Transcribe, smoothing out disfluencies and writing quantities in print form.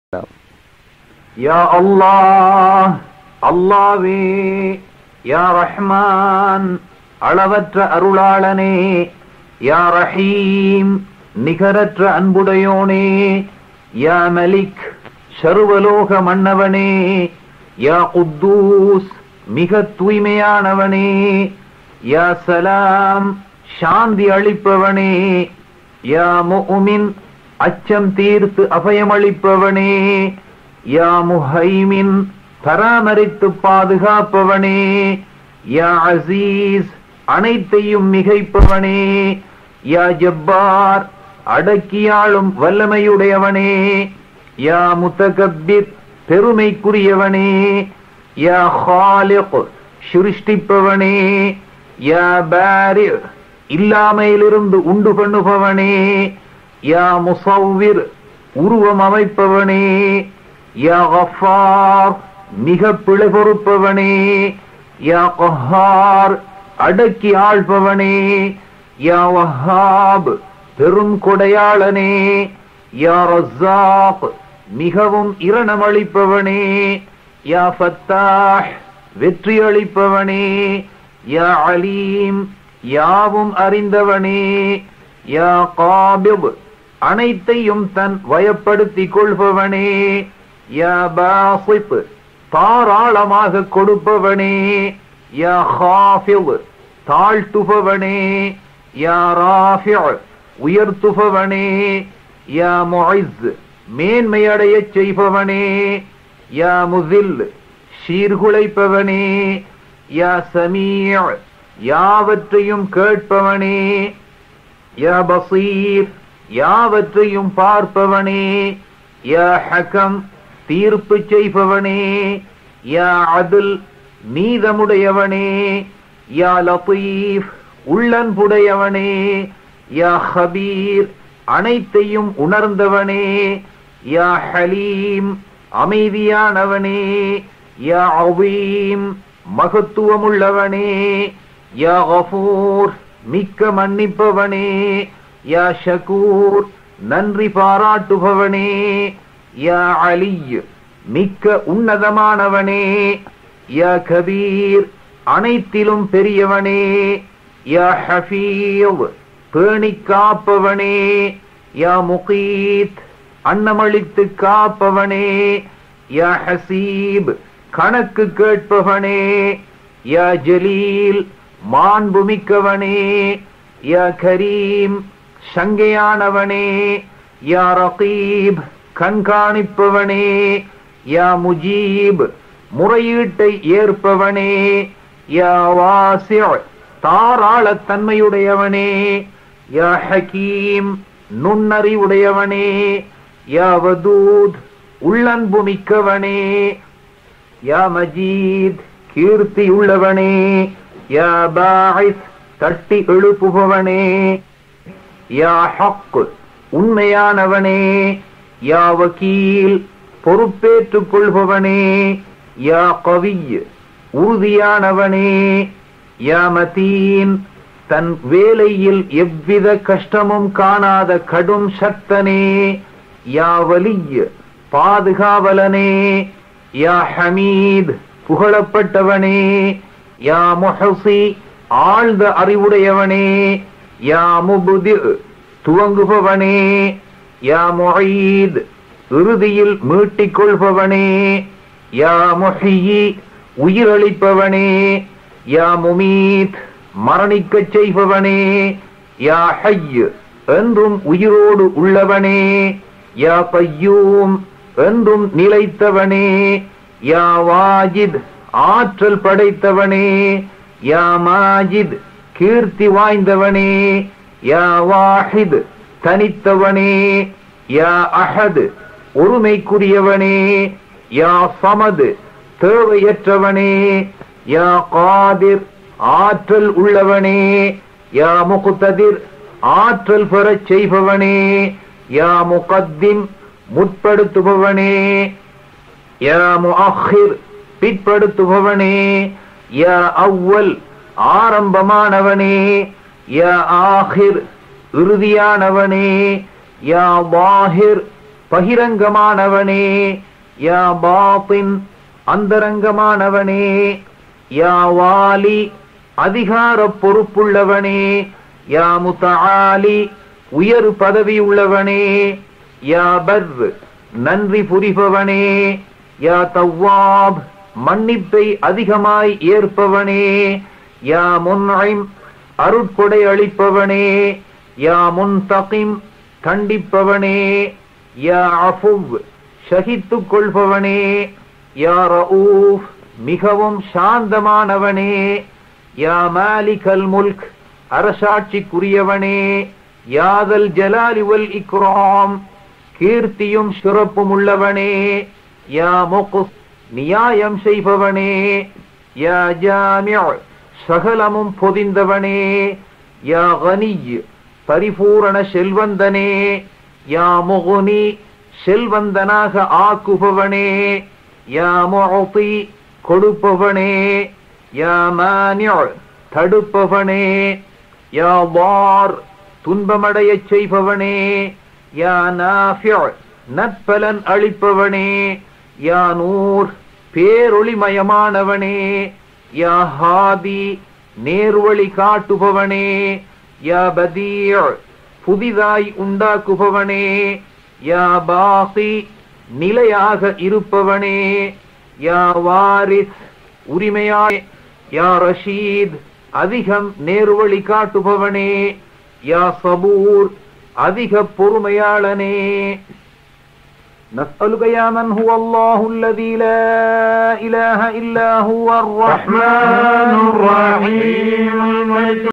யா அல்லாஹ், அல்லாவே, யா ரஹ்மான், அளவற்ற அருளாளனே, யா ரஹீம், நிகரற்ற அன்புடையோனே, யா மலிக், சர்வலோக மன்னவனே, யா குத்தூஸ், மிக தூய்மையானவனே, யா சலாம், சாந்தி அளிப்பவனே, யா முஃமின், அச்சம் தீர்த்து அபயமளிப்பவனே, யா முஹைமின், பராமரித்து பாதுகாப்பவனே, யா அசீஸ், அனைத்தையும் மிகைப்பவனே, யா ஜப்பார், அடக்கியாளும் வல்லமையுடையவனே, யா முத்தகப்பிர், பெருமைக்குரியவனே, யா ஹாலிக், சிருஷ்டிப்பவனே, யா பாரி, இல்லாமையிலிருந்து உண்டு பண்ணுபவனே, யா முஸவ்விர், உருவம் அமைப்பவனே, யா கஃபார், மிக பிழை பொறுப்பவனே, யா கஹார், அடக்கி ஆள்பவனே, யா வஹாப், பெரும் கொடையாளனே, யா ரஸாக், மிகவும் இரணமளிப்பவனே, யா ஃபத்தாஹ், வெற்றி அளிப்பவனே, யா அலீம், யாவும் அறிந்தவனே, யா காபிப், அனைத்தையும் தன் வயப்படுத்திக் கொள்பவனே, யா பாசிப், தாராளமாக கொடுப்பவனே, யா ஹாஃபித், தாழ்த்துபவனே, யா ராஃபி', உயர்த்துபவனே, யா முஇஸ், மேன்மையடையச் செய்பவனே, யா முஸில், சீர்குலைப்பவனே, யா சமீ', யாவற்றையும் கேட்பவனே, யா பசீர், யாவற்றையும் பார்ப்பவனே, யா ஹகம், தீர்ப்பு செய்பவனே, யா அத்ல், நீதமுடையவனே, யா லதீஃப், உள்ளன்புடையவனே, யா ஹபீர், அனைத்தையும் உணர்ந்தவனே, யா ஹலீம், அமைதியானவனே, யா அவீம், மகத்துவமுள்ளவனே, யா கஃபூர், மிக்க மன்னிப்பவனே, யா ஷகூர், நன்றி பாராட்டுபவனே, யா அலி, மிக்க உன்னதமானவனே, யா கபீர், அனைத்திலும் பெரியவனே, யா ஹஃபீஸ், பேணி காப்பவனே, யா முகீத், அன்னமளித்து காப்பவனே, யா ஹசீப், கணக்கு கேட்பவனே, யா ஜலீல், மாண்புமிக்கவனே, யா கரீம், சங்கையானவனே, யா ரகீப், கண்காணிப்பவனே, யா முஜீப், முறையீட்டை ஏற்பவனே, யா வாசி', தாராளத்தன்மையுடையவனே, யா ஹகீம், நுண்ணறிவுடையவனே, யா வதூத், உள்ளன்புமிக்கவனே, யா மஜீத், கீர்த்தியுள்ளவனே, யா பாஇஸ், தட்டி எழுப்புபவனே, யா ஹக், உண்மையானவனே, யா வக்கீல், பொறுப்பேற்றுக் கொள்பவனே, யா கவி, உறுதியானவனே, யா மதீன், தன் வேலையில் எவ்வித கஷ்டமும் காணாத கடும் சக்தனே, யா வலி, பாதுகாவலனே, யா ஹமீத், புகழப்பட்டவனே, யா முஹ்சி, ஆழ்ந்த அறிவுடையவனே, யா முப்தி, துவங்குபவனே, யா முஈத், இறுதியில் மீட்டிக் கொள்பவனே, யா முஹ்யி, உயிரளிப்பவனே, யா முமீத், மரணிக்கச் செய்பவனே, யா ஹய்ய், என்றும் உயிரோடு உள்ளவனே, யா கய்யூம், என்றும் நிலைத்தவனே, யா வாஜித், ஆற்றல் படைத்தவனே, யா மாஜித், கீர்த்தி வாய்ந்தவனே, யா வாஹித், தனித்தவனே, யா அஹத், ஒருமைக்குரியவனே, யா சமத், தேவையற்றவனே, யா காதிர், ஆற்றல் உள்ளவனே, யா முக்ததிர், ஆற்றல் பெறச் செய்பவனே, யா முகத்திம், முற்படுத்துபவனே, யா முஅக்கிர், பிற்படுத்துபவனே, யா அவ்வல், ஆரம்பமானவனே, யா ஆஹிர், இறுதியானவனே, யா வாஹிர், பகிரங்கமானவனே, யா பாத்தின் அந்தரங்கமானவனே, யா வாலி அதிகார பொறுப்புள்ளவனே, யா முத்தஆலி உயர் பதவி உள்ளவனே, யா பர் நன்றி புரிபவனே, யா தவ்வாப் மன்னிப்பை அதிகமாய் ஏற்பவனே, யா முன்இம் அருட்கொடை அளிப்பவனே, யா முன்தகிம் கண்டிப்பவனே, யா அஃபுவ் ஷஹித்துக் கொள்பவனே, யா ரഊஃப் மிகவும் சாந்தமானவனே, யா மாலிகல் முல்க் அரசாட்சிக்குரியவனே, யாதல் ஜலாலி வல் இக்ராம் கீர்த்தியும் சிறப்பும் உள்ளவனே, யா முக்ஸ் நியாயம் செய்பவனே, யா ஜாமிஉ சகலமும் பொதிந்தவனே, யா கனிய் பரிபூரண செல்வந்தனே, யா முகுனி செல்வந்தனாக ஆக்குபவனே, யா முஅதி கொடுப்பவனே, யா மானிஉ தடுப்பவனே, யா வார் துன்பமடையச் செய்பவனே, யா நாஃபிஉ நற்பலன் அளிப்பவனே, யா நூர் பேரொளிமயமானவனே, யா ஹாதி நேர்வழி காட்டுபவனே, யா பதீஉ புதிதாய் உண்டாக்குபவனே, யா பாகி நிலையாக இருப்பவனே, யா வாரிஸ் உரிமையாய், யா ரஷீத் அதிகம் நேர்வழி காட்டுபவனே, யா சபூர் அதிக பொறுமையாளனே. نسألك يا من هو الله الذي لا إله إلا هو الرحمن الرحيم